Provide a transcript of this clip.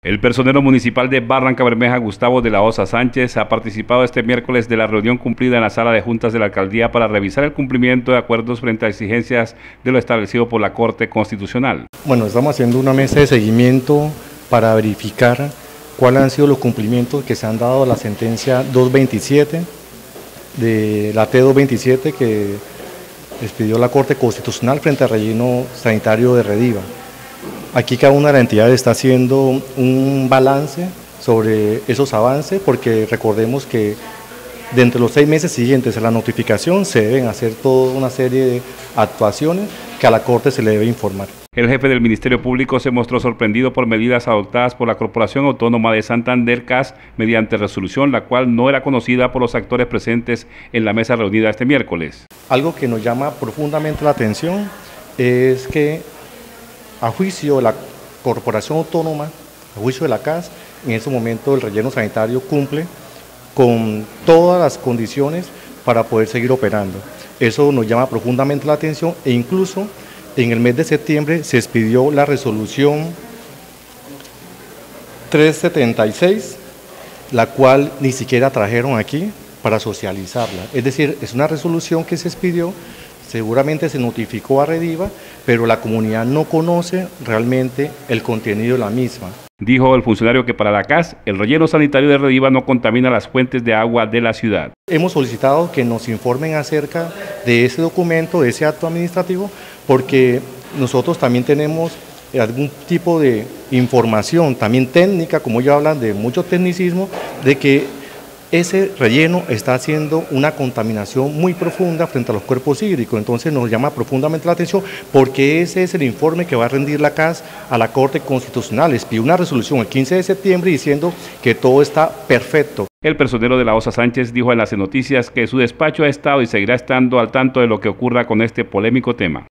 El personero municipal de Barrancabermeja, Gustavo de la Osa Sánchez, ha participado este miércoles de la reunión cumplida en la sala de juntas de la alcaldía para revisar el cumplimiento de acuerdos frente a exigencias de lo establecido por la Corte Constitucional. Bueno, estamos haciendo una mesa de seguimiento para verificar cuáles han sido los cumplimientos que se han dado a la sentencia 227 de la T227 que expidió la Corte Constitucional frente al relleno sanitario de Rediva. Aquí cada una de las entidades está haciendo un balance sobre esos avances, porque recordemos que dentro de los 6 meses siguientes a la notificación se deben hacer toda una serie de actuaciones que a la Corte se le debe informar. El jefe del Ministerio Público se mostró sorprendido por medidas adoptadas por la Corporación Autónoma de Santander, CAS, mediante resolución, la cual no era conocida por los actores presentes en la mesa reunida este miércoles. Algo que nos llama profundamente la atención es que, a juicio de la Corporación Autónoma, a juicio de la CAS, en ese momento el relleno sanitario cumple con todas las condiciones para poder seguir operando. Eso nos llama profundamente la atención, e incluso en el mes de septiembre se expidió la resolución 376, la cual ni siquiera trajeron aquí para socializarla. Es decir, es una resolución que se expidió, seguramente se notificó a Rediva, pero la comunidad no conoce realmente el contenido de la misma. Dijo el funcionario que para la CAS, el relleno sanitario de Rediva no contamina las fuentes de agua de la ciudad. Hemos solicitado que nos informen acerca de ese documento, de ese acto administrativo, porque nosotros también tenemos algún tipo de información, también técnica, como ellos hablan de mucho tecnicismo, de que ese relleno está haciendo una contaminación muy profunda frente a los cuerpos hídricos. Entonces nos llama profundamente la atención, porque ese es el informe que va a rendir la CAS a la Corte Constitucional. Les pidió una resolución el 15 de septiembre diciendo que todo está perfecto. El personero de la Osa Sánchez dijo en las noticias que su despacho ha estado y seguirá estando al tanto de lo que ocurra con este polémico tema.